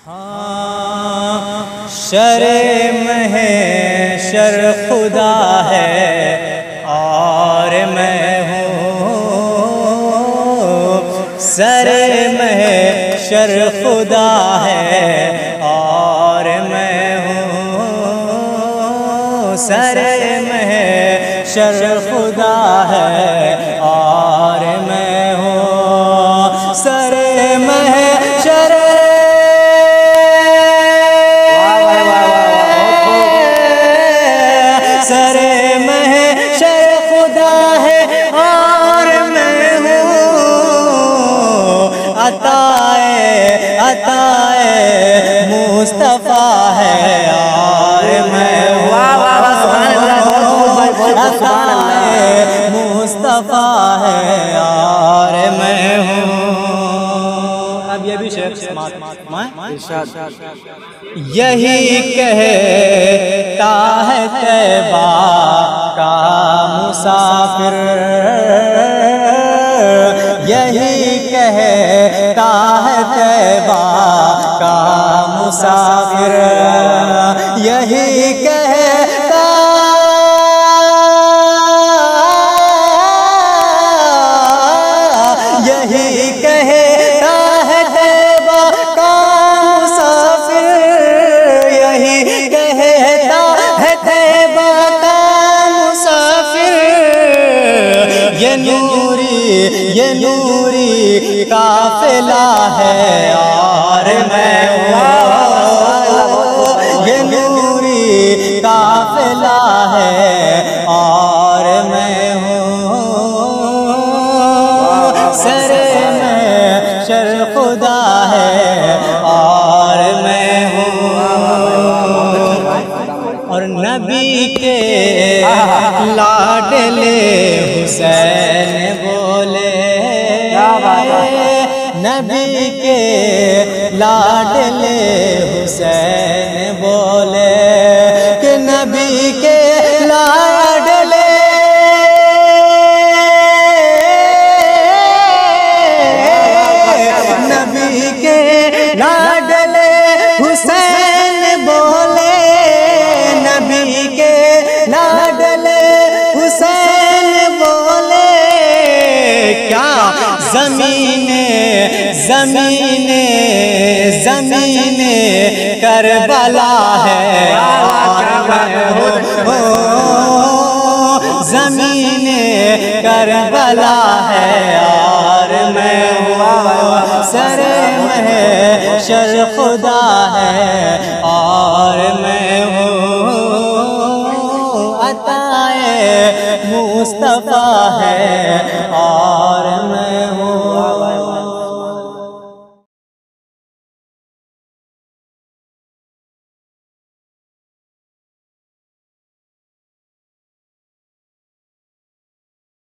ہاں شر محشر خدا ہے اور میں ہوں، سر محشر خدا ہے اور میں ہوں، سر محشر خدا ہے اور میں ہوں، سر محشر سر محشر خدا ہے اور میں ہوں، عطائے مصطفیٰ ہے اور میں ہوں، عطائے مصطفیٰ ہے اور میں ہوں۔ اب یہ بھی شیخ یہی کہتا ہے طیبہ کا مسافر، یہی کہتا ہے طیبہ کا مسافر، یہی کہتا یہی کہتا ہے طیبہ کا مسافر، یہی کہتا ہے طیبہ کا مسافر، یہ نوری قافلہ ہے اور میں ہوں، یہ نوری قافلہ ہے اور میں ہوں، سر محشر خدا ہے اور میں ہوں۔ اور نبی کے لاڈلے حسین بولے، نبی کے لاڈلے حسین بولے کہ نبی کے لاڈلے نبی کے لاڈلے حسین بولے، نبی کے لاڈلے حسین بولے، کیا زمین کربلا ہے اور میں ہوں، زمین کربلا ہے اور میں ہوں، سر محشر خدا ہے اور میں ہوں، عطائے مصطفیٰ ہے اور میں ہوں۔